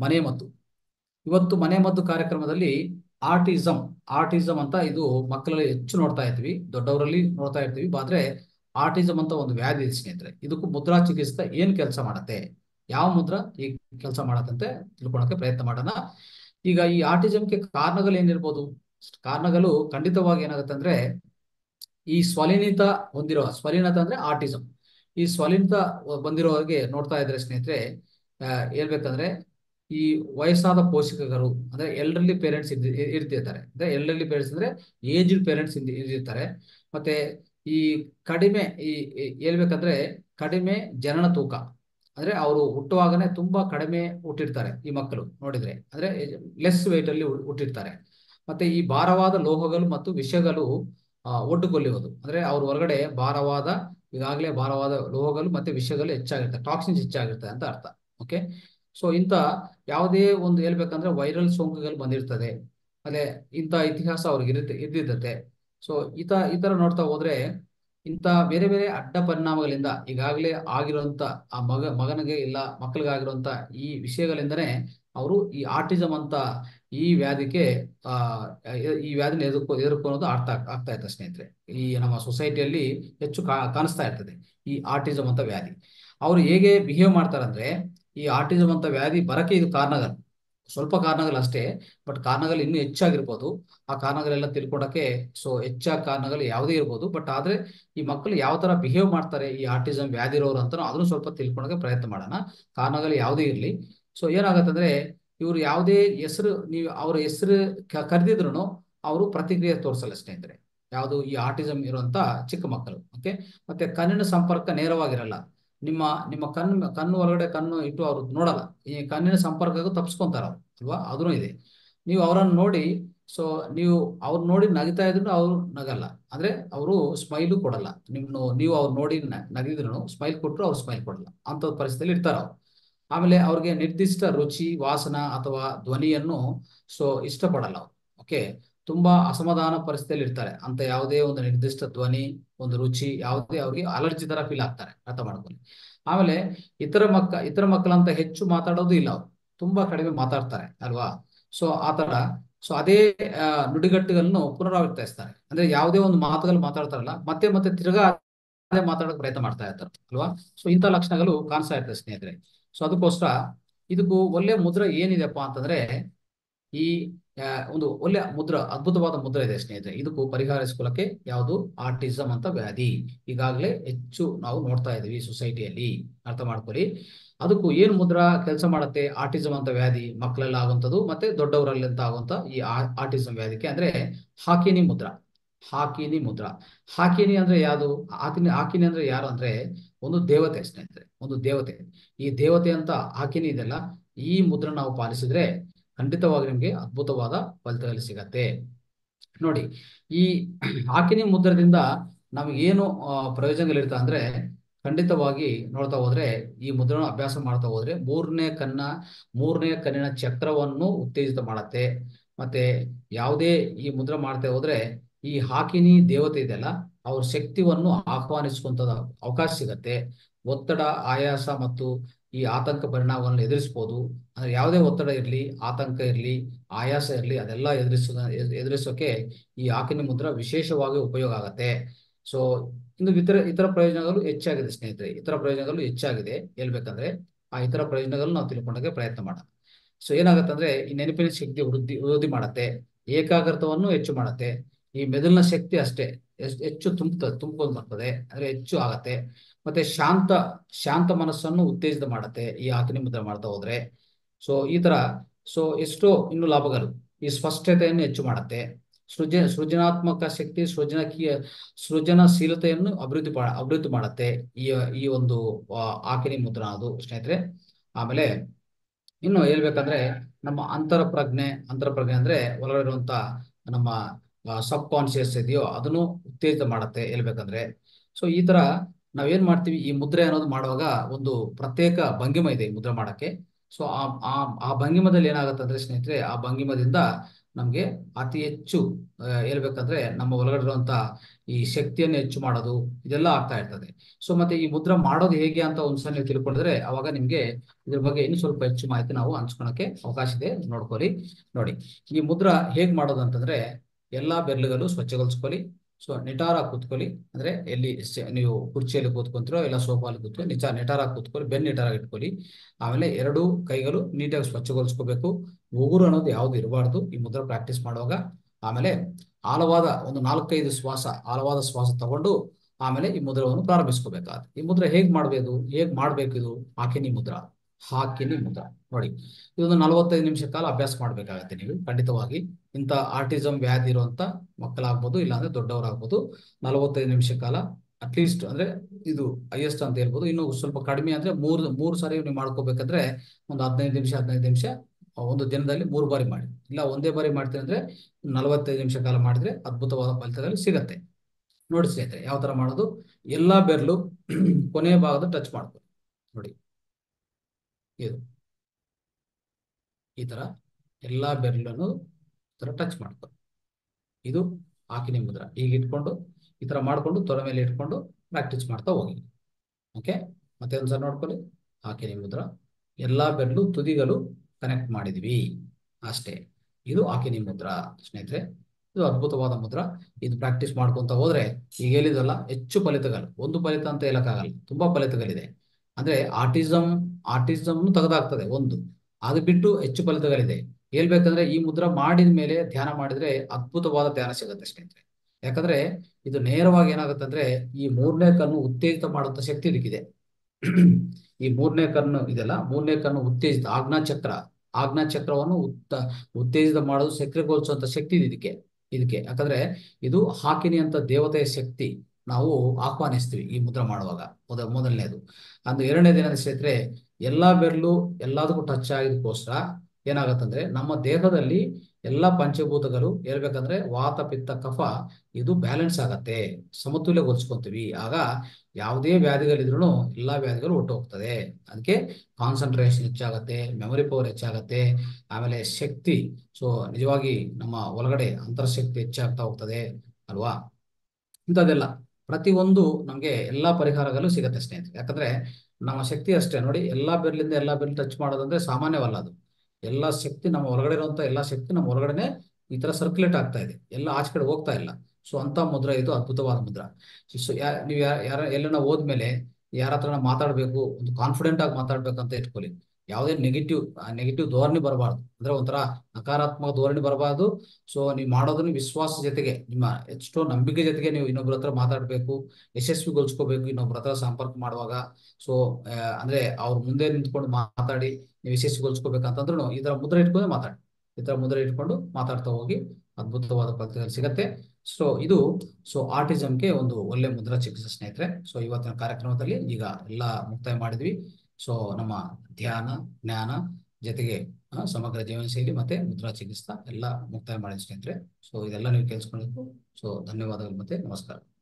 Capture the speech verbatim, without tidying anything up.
ಮನೆ ಮದ್ದು. ಇವತ್ತು ಮನೆ ಮದ್ದು ಕಾರ್ಯಕ್ರಮದಲ್ಲಿ ಆಟಿಸಮ್ ಆಟಿಸಮ್ ಅಂತ ಇದು ಮಕ್ಕಳಲ್ಲಿ ಹೆಚ್ಚು ನೋಡ್ತಾ ಇರ್ತೀವಿ, ದೊಡ್ಡವರಲ್ಲಿ ನೋಡ್ತಾ ಇರ್ತೀವಿ. ಆದ್ರೆ ಆಟಿಸಮ್ ಅಂತ ಒಂದು ವ್ಯಾಧಿ ಇದೆ ಸ್ನೇಹಿತರೆ. ಇದಕ್ಕೂ ಮುದ್ರಾ ಚಿಕಿತ್ಸೆ ಏನ್ ಕೆಲಸ ಮಾಡತ್ತೆ, ಯಾವ ಮುದ್ರಾ ಈ ಕೆಲಸ ಮಾಡತ್ತಂತೆ ತಿಳ್ಕೊಳಕ್ಕೆ ಪ್ರಯತ್ನ ಮಾಡೋಣ. ಈಗ ಈ ಆಟಿಸಮ್ಗೆ ಕಾರಣಗಳು ಏನಿರ್ಬೋದು? ಕಾರಣಗಳು ಖಂಡಿತವಾಗಿ ಏನಾಗುತ್ತೆ ಅಂದ್ರೆ, ಈ ಸ್ವಲಿನಿತ ಹೊಂದಿರುವ, ಸ್ವಲಿನತ ಅಂದ್ರೆ ಆಟಿಸಮ್, ಈ ಸ್ವಲಿನಿತ ಬಂದಿರೋರಿಗೆ ನೋಡ್ತಾ ಇದ್ರೆ ಸ್ನೇಹಿತರೆ, ಆ, ಹೇಳ್ಬೇಕಂದ್ರೆ ಈ ವಯಸ್ಸಾದ ಪೋಷಕರು ಅಂದ್ರೆ ಎಲ್ಡರ್ಲಿ ಪೇರೆಂಟ್ಸ್ ಇರ್ತಿರ್ತಾರೆ. ಅಂದ್ರೆ ಎಲ್ಡರ್ಲಿ ಪೇರೆಂಟ್ಸ್ ಅಂದ್ರೆ ಏಜ್ಡ್ ಪೇರೆಂಟ್ಸ್ ಇರ್ತಿರ್ತಾರೆ. ಮತ್ತೆ ಈ ಕಡಿಮೆ ಈ ಈ ಹೇಳ್ಬೇಕಂದ್ರೆ ಕಡಿಮೆ ಜನನ ತೂಕ, ಅಂದ್ರೆ ಅವರು ಹುಟ್ಟುವಾಗನೇ ತುಂಬಾ ಕಡಿಮೆ ಹುಟ್ಟಿರ್ತಾರೆ ಈ ಮಕ್ಕಳು ನೋಡಿದ್ರೆ, ಅಂದ್ರೆ ಲೆಸ್ ವೆಯ್ಟ್ ಅಲ್ಲಿ ಹು- ಹುಟ್ಟಿರ್ತಾರೆ. ಮತ್ತೆ ಈ ಭಾರವಾದ ಲೋಹಗಳು ಮತ್ತು ವಿಷಗಳು ಆ, ಒಡ್ಡುಗೊಳ್ಳುವುದು, ಅಂದ್ರೆ ಅವ್ರ ಹೊರಗಡೆ ಭಾರವಾದ, ಈಗಾಗಲೇ ಭಾರವಾದ ಲೋಹಗಳು ಮತ್ತೆ ವಿಷಗಳು ಹೆಚ್ಚಾಗಿರ್ತವೆ, ಟಾಕ್ಸಿನ್ಸ್ ಹೆಚ್ಚಾಗಿರ್ತದೆ ಅಂತ ಅರ್ಥ. ಓಕೆ. ಸೊ ಇಂಥ ಯಾವುದೇ ಒಂದು ಹೇಳ್ಬೇಕಂದ್ರೆ ವೈರಲ್ ಸೋಂಕುಗಳು ಬಂದಿರ್ತದೆ, ಅದೇ ಇಂಥ ಇತಿಹಾಸ ಅವ್ರಿಗೆ ಇರುತ್ತೆ ಇದ್ದಿದ್ದತೆ. ಸೊ ಈತ ಈ ತರ ನೋಡ್ತಾ ಹೋದ್ರೆ ಇಂಥ ಬೇರೆ ಬೇರೆ ಅಡ್ಡ ಪರಿಣಾಮಗಳಿಂದ ಈಗಾಗಲೇ ಆಗಿರುವಂತ ಆ ಮಗ ಮಗನಿಗೆ ಇಲ್ಲ ಮಕ್ಕಳಿಗಾಗಿರುವಂತ ಈ ವಿಷಯಗಳಿಂದನೇ ಅವರು ಈ ಆಟಿಸಮ್ ಅಂತ ಈ ವ್ಯಾಧಿಗೆ ಆ ಈ ವ್ಯಾಧಿನ ಎದುರ್ಕೊ ಎದುರ್ಕೊಳ್ಳೋದು ಅರ್ಥ ಆಗ್ತಾ ಇರ್ತದೆ ಸ್ನೇಹಿತರೆ. ಈ ನಮ್ಮ ಸೊಸೈಟಿಯಲ್ಲಿ ಹೆಚ್ಚು ಕಾ ಕಾಣಿಸ್ತಾ ಇರ್ತದೆ ಈ ಆಟಿಸಮ್ ಅಂತ ವ್ಯಾಧಿ. ಅವರು ಹೇಗೆ ಬಿಹೇವ್ ಮಾಡ್ತಾರಂದ್ರೆ, ಈ ಆಟಿಸಮ್ ಅಂತ ವ್ಯಾಧಿ ಬರಕ್ಕೆ ಇದು ಕಾರಣಗಳು, ಸ್ವಲ್ಪ ಕಾರಣಗಳು ಅಷ್ಟೇ, ಬಟ್ ಕಾರಣಗಳು ಇನ್ನೂ ಹೆಚ್ಚಾಗಿರ್ಬೋದು. ಆ ಕಾರಣಗಳೆಲ್ಲ ತಿಳ್ಕೊಳಕ್ಕೆ ಸೊ ಹೆಚ್ಚಾಗಿ ಕಾರಣಗಳು ಯಾವುದೇ ಇರ್ಬೋದು, ಬಟ್ ಆದ್ರೆ ಈ ಮಕ್ಕಳು ಯಾವ ತರ ಬಿಹೇವ್ ಮಾಡ್ತಾರೆ ಈ ಆಟಿಸಮ್ ವ್ಯಾಧಿ ಇರೋರು ಅಂತ ಅದನ್ನು ಸ್ವಲ್ಪ ತಿಳ್ಕೊಳಕ್ಕೆ ಪ್ರಯತ್ನ ಮಾಡೋಣ. ಕಾರಣಗಳು ಯಾವುದೇ ಇರಲಿ. ಸೊ ಏನಾಗತ್ತಂದ್ರೆ, ಇವ್ರು ಯಾವುದೇ ಹೆಸರು ನೀವು ಅವ್ರ ಹೆಸರು ಕರೆದಿದ್ರು ಅವರು ಪ್ರತಿಕ್ರಿಯೆ ತೋರಿಸಲ್ಲ ಸ್ನೇಹಿತರೆ, ಯಾವುದು ಈ ಆಟಿಸಮ್ ಇರುವಂತ ಚಿಕ್ಕ ಮಕ್ಕಳು. ಓಕೆ. ಮತ್ತೆ ಕಣ್ಣಿನ ಸಂಪರ್ಕ ನೇರವಾಗಿರಲ್ಲ. ನಿಮ್ಮ ನಿಮ್ಮ ಕಣ್ಣು ಕಣ್ಣು ಹೊರಗಡೆ ಕಣ್ಣು ಇಟ್ಟು ಅವ್ರು ನೋಡಲ್ಲ, ಈ ಕಣ್ಣಿನ ಸಂಪರ್ಕಕ್ಕೂ ತಪ್ಪಿಸ್ಕೊಂತಾರ ಅವ್ರು ಅಲ್ವಾ, ಅದೂ ಇದೆ. ನೀವು ಅವರನ್ನು ನೋಡಿ, ಸೊ ನೀವು ಅವ್ರು ನೋಡಿ ನಗಿತಾ ಇದ್ರು ಅವ್ರು ನಗಲ್ಲ, ಅಂದ್ರೆ ಅವರು ಸ್ಮೈಲು ಕೊಡಲ್ಲ. ನಿಮ್ನು ನೀವು ಅವ್ರು ನೋಡಿ ನಗಿದ್ರು ಸ್ಮೈಲ್ ಕೊಟ್ಟರು ಅವ್ರು ಸ್ಮೈಲ್ ಕೊಡಲ್ಲ, ಅಂತ ಪರಿಸ್ಥಿತಿಯಲ್ಲಿ ಇರ್ತಾರ ಅವ್ರು. ಆಮೇಲೆ ಅವ್ರಿಗೆ ನಿರ್ದಿಷ್ಟ ರುಚಿ, ವಾಸನ ಅಥವಾ ಧ್ವನಿಯನ್ನು ಸೊ ಇಷ್ಟಪಡಲ್ಲ ಅವ್ರು. ಓಕೆ. ತುಂಬಾ ಅಸಮಾಧಾನ ಪರಿಸ್ಥಿತಿಯಲ್ಲಿ ಇರ್ತಾರೆ, ಅಂತ ಯಾವುದೇ ಒಂದು ನಿರ್ದಿಷ್ಟ ಧ್ವನಿ, ಒಂದು ರುಚಿ ಯಾವುದೇ ಅವ್ರಿಗೆ ಅಲರ್ಜಿ ತರ ಫೀಲ್ ಆಗ್ತಾರೆ, ಅರ್ಥ ಮಾಡ್ಕೊಳ್ಳಿ. ಆಮೇಲೆ ಇತರ ಮಕ್ಕ ಇತರ ಮಕ್ಕಳಂತ ಹೆಚ್ಚು ಮಾತಾಡೋದು ಇಲ್ಲ ಅವ್ರು, ತುಂಬಾ ಕಡಿಮೆ ಮಾತಾಡ್ತಾರೆ ಅಲ್ವಾ. ಸೊ ಆತರ ಸೊ ಅದೇ ಆ, ನುಡಿಗಟ್ಟುಗಳನ್ನು ಪುನರಾವರ್ತಿಸ್ತಾರೆ, ಅಂದ್ರೆ ಯಾವುದೇ ಒಂದು ಮಾತುಗಳು ಮಾತಾಡ್ತಾರಲ್ಲ ಮತ್ತೆ ಮತ್ತೆ ತಿರ್ಗಾ ಅದೇ ಮಾತಾಡೋಕೆ ಪ್ರಯತ್ನ ಮಾಡ್ತಾ ಇರ್ತಾರೆ ಅಲ್ವಾ. ಸೊ ಇಂಥ ಲಕ್ಷಣಗಳು ಕಾಣಿಸ್ತಾ ಇರ್ತದೆ ಸ್ನೇಹಿತರೆ. ಸೊ ಅದಕ್ಕೋಸ್ಕರ ಇದಕ್ಕೂ ಒಳ್ಳೆ ಮುದ್ರೆ ಏನಿದೆಪ್ಪ ಅಂತಂದ್ರೆ, ಈ ಆ, ಒಂದು ಒಳ್ಳೆ ಮುದ್ರ, ಅದ್ಭುತವಾದ ಮುದ್ರ ಇದೆ ಸ್ನೇಹಿತರೆ. ಇದಕ್ಕೂ ಪರಿಹರಿಸಿಕೊಳ್ಳಕ್ಕೆ ಯಾವುದು ಆಟಿಸಮ್ ಅಂತ ವ್ಯಾಧಿ ಈಗಾಗಲೇ ಹೆಚ್ಚು ನಾವು ನೋಡ್ತಾ ಇದೀವಿ ಸೊಸೈಟಿಯಲ್ಲಿ, ಅರ್ಥ ಮಾಡ್ಕೊಳ್ಳಿ. ಅದಕ್ಕೂ ಏನ್ ಮುದ್ರಾ ಕೆಲಸ ಮಾಡುತ್ತೆ ಆಟಿಸಮ್ ಅಂತ ವ್ಯಾಧಿ ಮಕ್ಕಳೆಲ್ಲ ಆಗುವಂಥದ್ದು ಮತ್ತೆ ದೊಡ್ಡವರಲ್ಲಿ ಅಂತ ಆಗುವಂತ ಈ ಆಟಿಸಮ್ ವ್ಯಾಧಿಗೆ ಅಂದ್ರೆ ಹಾಕಿನಿ ಮುದ್ರಾ. ಹಾಕಿನಿ ಮುದ್ರಾ ಹಾಕಿನಿ ಅಂದ್ರೆ ಯಾವುದು? ಹಾಕಿನಿ ಹಾಕಿನಿ ಅಂದ್ರೆ ಯಾರು ಅಂದ್ರೆ ಒಂದು ದೇವತೆ ಸ್ನೇಹಿತರೆ, ಒಂದು ದೇವತೆ. ಈ ದೇವತೆ ಅಂತ ಹಾಕಿನಿ ಇದೆಲ್ಲ, ಈ ಮುದ್ರ ನಾವು ಪಾಲಿಸಿದ್ರೆ ಖಂಡಿತವಾಗಿ ನಿಮ್ಗೆ ಅದ್ಭುತವಾದ ಫಲಿತಗಳು ಸಿಗತ್ತೆ. ನೋಡಿ, ಈ ಹಾಕಿನಿ ಮುದ್ರದಿಂದ ನಮಗೇನು ಪ್ರಯೋಜನಗಳಿರ್ತ ಅಂದ್ರೆ, ಖಂಡಿತವಾಗಿ ನೋಡ್ತಾ ಹೋದ್ರೆ ಈ ಮುದ್ರಣ ಅಭ್ಯಾಸ ಮಾಡ್ತಾ ಹೋದ್ರೆ ಮೂರನೇ ಕನ್ನ ಮೂರನೇ ಕಣ್ಣಿನ ಚಕ್ರವನ್ನು ಉತ್ತೇಜಿತ ಮಾಡತ್ತೆ. ಮತ್ತೆ ಯಾವುದೇ ಈ ಮುದ್ರ ಮಾಡ್ತಾ ಹೋದ್ರೆ ಈ ಹಾಕಿನಿ ದೇವತೆ ಇದೆಯಲ್ಲ ಅವ್ರ ಶಕ್ತಿಯನ್ನು ಆಹ್ವಾನಿಸುವಂತ ಅವಕಾಶ ಸಿಗತ್ತೆ. ಒತ್ತಡ, ಆಯಾಸ ಮತ್ತು ಈ ಆತಂಕ ಪರಿಣಾಮವನ್ನು ಎದುರಿಸಬಹುದು. ಅಂದ್ರೆ ಯಾವುದೇ ಒತ್ತಡ ಇರಲಿ, ಆತಂಕ ಇರಲಿ, ಆಯಾಸ ಇರಲಿ, ಅದೆಲ್ಲ ಎದುರಿಸ ಎದುರಿಸೋಕೆ ಈ ಆಕಿನಿ ಮುದ್ರ ವಿಶೇಷವಾಗಿ ಉಪಯೋಗ ಆಗತ್ತೆ. ಸೊ ಇನ್ನು ಇತರ ಇತರ ಪ್ರಯೋಜನಗಳು ಹೆಚ್ಚಾಗಿದೆ ಸ್ನೇಹಿತರೆ, ಇತರ ಪ್ರಯೋಜನಗಳು ಹೆಚ್ಚಾಗಿದೆ ಹೇಳ್ಬೇಕಂದ್ರೆ ಆ ಇತರ ಪ್ರಯೋಜನಗಳು ನಾವು ತಿಳ್ಕೊಂಡಾಗ ಪ್ರಯತ್ನ ಮಾಡೋಣ. ಸೊ ಏನಾಗತ್ತಂದ್ರೆ ಈ ನೆನಪಿನ ಶಕ್ತಿ ವೃದ್ಧಿ ವೃದ್ಧಿ ಮಾಡತ್ತೆ, ಏಕಾಗ್ರತವನ್ನು ಹೆಚ್ಚು ಮಾಡತ್ತೆ. ಈ ಮೆದುಳಿನ ಶಕ್ತಿ ಅಷ್ಟೇ ಎಷ್ಟ್- ಹೆಚ್ಚು ತುಂಬ ತುಂಬಿಕೊಂಡು ಬರ್ತದೆ, ಅಂದ್ರೆ ಹೆಚ್ಚು ಆಗತ್ತೆ. ಮತ್ತೆ ಶಾಂತ ಶಾಂತ ಮನಸ್ಸನ್ನು ಉತ್ತೇಜಿತ ಮಾಡತ್ತೆ ಈ ಆಕಿನಿ ಮುದ್ರೆ ಮಾಡ್ತಾ ಹೋದ್ರೆ. ಸೊ ಈ ತರ ಸೊ ಎಷ್ಟೋ ಇನ್ನು ಲಾಭಗಳು. ಈ ಸ್ಪಷ್ಟತೆಯನ್ನು ಹೆಚ್ಚು ಮಾಡತ್ತೆ, ಸೃಜ ಸೃಜನಾತ್ಮಕ ಶಕ್ತಿ, ಸೃಜನಕೀಯ ಸೃಜನಶೀಲತೆಯನ್ನು ಅಭಿವೃದ್ಧಿ ಪಾ ಅಭಿವೃದ್ಧಿ ಮಾಡತ್ತೆ ಈ ಈ ಒಂದು ಆ, ಆಕಿನಿ ಮುದ್ರ ಅದು ಸ್ನೇಹಿತರೆ. ಆಮೇಲೆ ಇನ್ನು ಹೇಳ್ಬೇಕಂದ್ರೆ ನಮ್ಮ ಅಂತರ ಪ್ರಜ್ಞೆ ಅಂತರ ಪ್ರಜ್ಞೆ ಅಂದ್ರೆ ಒಳಗಡೆ ಇರುವಂತ ನಮ್ಮ ಸಬ್ ಕಾನ್ಶಿಯಸ್ ಇದೆಯೋ ಅದನ್ನು ಉತ್ತೇಜಿತ ಮಾಡತ್ತೆ ಹೇಳ್ಬೇಕಂದ್ರೆ. ಸೊ ಈ ತರ ನಾವೇನ್ ಮಾಡ್ತೀವಿ ಈ ಮುದ್ರೆ ಅನ್ನೋದು ಮಾಡುವಾಗ ಒಂದು ಪ್ರತ್ಯೇಕ ಭಂಗಿಮ ಇದೆ ಈ ಮುದ್ರೆ ಮಾಡಕ್ಕೆ. ಸೊ ಆ ಆ ಆ ಭಂಗಿಮದಲ್ಲಿ ಏನಾಗುತ್ತೆ ಅಂದ್ರೆ ಸ್ನೇಹಿತರೆ, ಆ ಭಂಗಿಮದಿಂದ ನಮಗೆ ಅತಿ ಹೆಚ್ಚು ಆ, ಹೇಳ್ಬೇಕಂದ್ರೆ ನಮ್ಮ ಒಳಗಡೆ ಇರುವಂತ ಈ ಶಕ್ತಿಯನ್ನು ಹೆಚ್ಚು ಮಾಡೋದು ಇದೆಲ್ಲ ಆಗ್ತಾ ಇರ್ತದೆ. ಸೊ ಮತ್ತೆ ಈ ಮುದ್ರಾ ಮಾಡೋದು ಹೇಗೆ ಅಂತ ಒಂದ್ಸಲ ನೀವು ತಿಳ್ಕೊಂಡಿದ್ರೆ ಅವಾಗ ನಿಮ್ಗೆ ಇದ್ರ ಬಗ್ಗೆ ಇನ್ನು ಸ್ವಲ್ಪ ಹೆಚ್ಚು ಮಾಹಿತಿ ನಾವು ಹಂಚ್ಕೊಳಕ್ಕೆ ಅವಕಾಶ ಇದೆ, ನೋಡ್ಕೊಳ್ಳಿ. ನೋಡಿ, ಈ ಮುದ್ರಾ ಹೇಗ್ ಮಾಡೋದು ಅಂತಂದ್ರೆ ಎಲ್ಲಾ ಬೆರಳುಗಳು ಸ್ವಚ್ಛಗೊಳಿಸ್ಕೊಳ್ಳಿ. ಸೊ ನಿಟಾರ ಕೂತ್ಕೊಳ್ಳಿ, ಅಂದ್ರೆ ಎಲ್ಲಿ ಸ- ನೀವು ಕುರ್ಚಿಯಲ್ಲಿ ಕೂತ್ಕೊಂತಿರೋ ಇಲ್ಲ ಸೋಫಾಲಿ ಕೂತ್ಕೊಳ್ಳಿ, ನಿಜ ನಿಟಾರ ಕೂತ್ಕೊಳ್ಳಿ, ಬೆನ್ನು ನಿಟಾರ ಇಟ್ಕೊಳ್ಳಿ. ಆಮೇಲೆ ಎರಡು ಕೈಗಳು ನೀಟಾಗಿ ಸ್ವಚ್ಛಗೊಳಿಸ್ಕೋಬೇಕು. ಉಗುರು ಅನ್ನೋದು ಯಾವ್ದು ಇರಬಾರ್ದು ಈ ಮುದ್ರಾ ಪ್ರಾಕ್ಟೀಸ್ ಮಾಡುವಾಗ. ಆಮೇಲೆ ಆಳವಾದ ಒಂದು ನಾಲ್ಕೈದು ಶ್ವಾಸ, ಆಳವಾದ ಶ್ವಾಸ ತಗೊಂಡು ಆಮೇಲೆ ಈ ಮುದ್ರವನ್ನು ಪ್ರಾರಂಭಿಸ್ಕೋಬೇಕಾಗುತ್ತೆ. ಈ ಮುದ್ರೆ ಹೇಗ್ ಮಾಡ್ಬೇಕು ಹೇಗ್ ಮಾಡ್ಬೇಕು ಇದು ಹಾಕಿನಿ ಮುದ್ರಾ. ಹಾಕಿನಿ ಮುದ್ರಾ ನೋಡಿ, ಇದೊಂದು ನಲವತ್ತೈದು ನಿಮಿಷ ಕಾಲ ಅಭ್ಯಾಸ ಮಾಡ್ಬೇಕಾಗತ್ತೆ ನೀವು ಖಂಡಿತವಾಗಿ. ಇಂಥ ಆರ್ಟಿಸಮ್ ವ್ಯಾಧಿ ಇರುವಂತ ಮಕ್ಕಳಾಗ್ಬೋದು ಇಲ್ಲಾಂದ್ರೆ ದೊಡ್ಡವರಾಗ್ಬೋದು, ನಲವತ್ತೈದು ನಿಮಿಷ ಕಾಲ ಅಟ್ಲೀಸ್ಟ್ ಅಂದ್ರೆ ಇದು ಹೈಯೆಸ್ಟ್ ಅಂತ ಹೇಳ್ಬೋದು. ಇನ್ನು ಸ್ವಲ್ಪ ಕಡಿಮೆ ಅಂದ್ರೆ ಮೂರು ಮೂರು ಸಾರಿ ನೀವು ಮಾಡ್ಕೋಬೇಕಂದ್ರೆ ಒಂದು ಹದಿನೈದು ನಿಮಿಷ ಹದಿನೈದು ನಿಮಿಷ ಒಂದು ದಿನದಲ್ಲಿ ಮೂರು ಬಾರಿ ಮಾಡಿ. ಇಲ್ಲ ಒಂದೇ ಬಾರಿ ಮಾಡ್ತೀನಿ ಅಂದ್ರೆ ನಲವತ್ತೈದು ನಿಮಿಷ ಕಾಲ ಮಾಡಿದ್ರೆ ಅದ್ಭುತವಾದ ಫಲಿತಗಳು ಸಿಗತ್ತೆ. ನೋಡಿ ಸ್ನೇಹಿತರೆ, ಯಾವ ತರ ಮಾಡೋದು. ಎಲ್ಲಾ ಬೆರಳು ಕೊನೆಯ ಭಾಗದ ಟಚ್ ಮಾಡ್ಕೊಳ್ಳಿ. ನೋಡಿ, ಇದು ಈ ತರ ಎಲ್ಲಾ ಬೆರಳನ್ನು ಈ ತರ ಟಚ್ ಮಾಡ್ಕೊಳ್ಳಿ. ಇದು ಆಕಿನಿ ಮುದ್ರ. ಈಗ ಇಟ್ಕೊಂಡು ಈ ತರ ಮಾಡ್ಕೊಂಡು ತೊಡೆ ಮೇಲೆ ಇಟ್ಕೊಂಡು ಪ್ರಾಕ್ಟೀಸ್ ಮಾಡ್ತಾ ಹೋಗಿ. ಓಕೆ, ಮತ್ತೆ ಒಂದ್ಸಲ ನೋಡ್ಕೊಳ್ಳಿ. ಆಕಿನಿ ಮುದ್ರ, ಎಲ್ಲಾ ಬೆರಳು ತುದಿಗಳು ಕನೆಕ್ಟ್ ಮಾಡಿದ್ವಿ ಅಷ್ಟೇ. ಇದು ಆಕಿನಿ ಮುದ್ರಾ ಸ್ನೇಹಿತರೆ. ಇದು ಅದ್ಭುತವಾದ ಮುದ್ರಾ. ಇದು ಪ್ರಾಕ್ಟೀಸ್ ಮಾಡ್ಕೊಂತ ಹೋದ್ರೆ ಈಗ ಹೇಳಿದಲ್ಲ, ಹೆಚ್ಚು ಫಲಿತಗಳು, ಒಂದು ಫಲಿತ ಅಂತ ಹೇಳಕ್ಕಾಗಲ್ಲ, ತುಂಬಾ ಫಲಿತಗಳಿದೆ. ಅಂದ್ರೆ ಆಟಿಸಮ್ ಆಟಿಸಮ್ ತೆಗೆದಾಗ್ತದೆ ಒಂದು, ಅದು ಬಿಟ್ಟು ಹೆಚ್ಚು ಫಲಿತಗಳಿದೆ. ಹೇಳ್ಬೇಕಂದ್ರೆ ಈ ಮುದ್ರಾ ಮಾಡಿದ ಮೇಲೆ ಧ್ಯಾನ ಮಾಡಿದ್ರೆ ಅದ್ಭುತವಾದ ಧ್ಯಾನ ಸಿಗುತ್ತೆ ಸ್ನೇಹಿತರೆ. ಯಾಕಂದ್ರೆ ಇದು ನೇರವಾಗಿ ಏನಾಗುತ್ತೆ ಅಂದ್ರೆ ಈ ಮೂರನೇ ಕಣ್ಣು ಉತ್ತೇಜಿತ ಮಾಡುವಂತ ಶಕ್ತಿ ಇದಕ್ಕಿದೆ. ಈ ಮೂರನೇ ಕಣ್ಣು ಇದೆಲ್ಲ, ಮೂರನೇ ಕಣ್ಣು ಉತ್ತೇಜಿತ ಆಜ್ಞಾ ಚಕ್ರ, ಆಜ್ಞಾ ಚಕ್ರವನ್ನು ಉತ್ತ ಉತ್ತೇಜಿತ ಮಾಡೋದು, ಸಕ್ರಿಯಗೊಳಿಸುವಂತ ಶಕ್ತಿ ಇದೆ ಇದಕ್ಕೆ ಇದಕ್ಕೆ ಯಾಕಂದ್ರೆ ಇದು ಹಾಕಿನಿ ಅಂತ ದೇವತೆಯ ಶಕ್ತಿ ನಾವು ಆಹ್ವಾನಿಸ್ತೀವಿ ಈ ಮುದ್ರ ಮಾಡುವಾಗ. ಮೊದ ಮೊದಲನೇದು. ಅಂದು ಎರಡನೇದು ಏನಂದ್ರೆ ಸ್ನೇಹಿತರೆ, ಎಲ್ಲಾ ಬೆರಳು ಎಲ್ಲದಕ್ಕೂ ಟಚ್ ಆಗಿದಕ್ಕೋಸ್ಕರ ಏನಾಗತ್ತಂದ್ರೆ ನಮ್ಮ ದೇಹದಲ್ಲಿ ಎಲ್ಲಾ ಪಂಚಭೂತಗಳು ಹೇಳ್ಬೇಕಂದ್ರೆ ವಾತ ಪಿತ್ತ ಕಫ ಇದು ಬ್ಯಾಲೆನ್ಸ್ ಆಗತ್ತೆ, ಸಮತುಲ್ಯಗೊಳಿಸ್ಕೊಂತೀವಿ. ಆಗ ಯಾವುದೇ ವ್ಯಾಧಿಗಳಿದ್ರು ಎಲ್ಲಾ ವ್ಯಾಧಿಗಳು ಒಟ್ಟು ಹೋಗ್ತದೆ. ಅದಕ್ಕೆ ಕಾನ್ಸಂಟ್ರೇಷನ್ ಹೆಚ್ಚಾಗತ್ತೆ, ಮೆಮೊರಿ ಪವರ್ ಹೆಚ್ಚಾಗತ್ತೆ, ಆಮೇಲೆ ಶಕ್ತಿ, ಸೊ ನಿಜವಾಗಿ ನಮ್ಮ ಒಳಗಡೆ ಅಂತರ್ಶಕ್ತಿ ಹೆಚ್ಚಾಗ್ತಾ ಹೋಗ್ತದೆ ಅಲ್ವಾ. ಇಂಥದ್ದೆಲ್ಲ ಪ್ರತಿಯೊಂದು ನಮಗೆ ಎಲ್ಲಾ ಪರಿಹಾರಗಳು ಸಿಗತ್ತೆ ಸ್ನೇಹಿತರೆ. ಯಾಕಂದ್ರೆ ನಮ್ಮ ಶಕ್ತಿ ಅಷ್ಟೇ ನೋಡಿ, ಎಲ್ಲಾ ಬೆರಳಿಂದ ಎಲ್ಲಾ ಬೆರಳು ಟಚ್ ಮಾಡೋದಂದ್ರೆ ಸಾಮಾನ್ಯವಲ್ಲ ಅದು. ಎಲ್ಲಾ ಶಕ್ತಿ ನಮ್ಮ ಒಳಗಡೆ ಇರುವಂತ ಎಲ್ಲಾ ಶಕ್ತಿ ನಮ್ಮ ಒಳಗಡೆನೆ ಈ ತರ ಸರ್ಕ್ಯುಲೇಟ್ ಆಗ್ತಾ ಇದೆ, ಎಲ್ಲ ಆಚೆ ಕಡೆ ಹೋಗ್ತಾ ಇಲ್ಲ. ಸೊ ಅಂತ ಮುದ್ರ ಇದು ಅದ್ಭುತವಾದ ಮುದ್ರ. ಸೊ ಯಾ ನೀವು ಯಾರ ಎಲ್ಲನ ಹೋದ್ಮೇಲೆ ಯಾರ ಹತ್ರನ ಮಾತಾಡ್ಬೇಕು, ಒಂದು ಕಾನ್ಫಿಡೆಂಟ್ ಆಗಿ ಮಾತಾಡ್ಬೇಕಂತ ಇಟ್ಕೊಳ್ಳಿ. ಯಾವುದೇ ನೆಗೆಟಿವ್ ನೆಗೆಟಿವ್ ಧೋರಣೆ ಬರಬಾರ್ದು, ಅಂದ್ರೆ ಒಂಥರ ನಕಾರಾತ್ಮಕ ಧೋರಣೆ ಬರಬಾರ್ದು. ಸೊ ನೀವು ಮಾಡೋದನ್ನ ವಿಶ್ವಾಸ ಜೊತೆಗೆ, ನಿಮ್ಮ ಎಷ್ಟೋ ನಂಬಿಕೆ ಜೊತೆಗೆ ನೀವು ಇನ್ನೊಬ್ಬರ ಹತ್ರ ಮಾತಾಡ್ಬೇಕು, ಯಶಸ್ವಿಗೊಳಿಸ್ಕೋಬೇಕು ಇನ್ನೊಬ್ಬರ ಹತ್ರ ಸಂಪರ್ಕ ಮಾಡುವಾಗ. ಸೊ ಅಂದ್ರೆ ಅವ್ರ ಮುಂದೆ ನಿಂತ್ಕೊಂಡು ಮಾತಾಡಿ ನೀವು ಯಶಸ್ವಿಗೊಳಿಸ್ಕೋಬೇಕಂತಂದ್ರೂ ಈ ತರ ಮುದ್ರೆ ಇಟ್ಕೊಂಡು ಮಾತಾಡಿ, ಈ ತರ ಮುದ್ರೆ ಇಟ್ಕೊಂಡು ಮಾತಾಡ್ತಾ ಹೋಗಿ ಅದ್ಭುತವಾದ ಫಲಿತಗಳು ಸಿಗತ್ತೆ. ಸೊ ಇದು ಸೊ ಆಟಿಸಮ್ಗೆ ಒಂದು ಒಳ್ಳೆ ಮುದ್ರಾ ಚಿಕಿತ್ಸೆ ಸ್ನೇಹಿತರೆ. ಸೊ ಇವತ್ತಿನ ಕಾರ್ಯಕ್ರಮದಲ್ಲಿ ಈಗ ಎಲ್ಲ ಮುಕ್ತಾಯ ಮಾಡಿದ್ವಿ. ಸೊ ನಮ್ಮ ಧ್ಯಾನ, ಜ್ಞಾನ ಜೊತೆಗೆ ಆ, ಸಮಗ್ರ ಜೀವನ ಶೈಲಿ ಮತ್ತೆ ಮುದ್ರಾ ಚಿಕಿತ್ಸಾ ಎಲ್ಲ ಮುಕ್ತಾಯ ಮಾಡಿದ ಸ್ನೇಹಿತರೆ. ಸೊ ಇದೆಲ್ಲ ನೀವು ಕೇಳಿಸ್ಕೊಂಡಿದ್ದು. ಸೊ ಧನ್ಯವಾದಗಳು ಮತ್ತೆ ನಮಸ್ಕಾರ.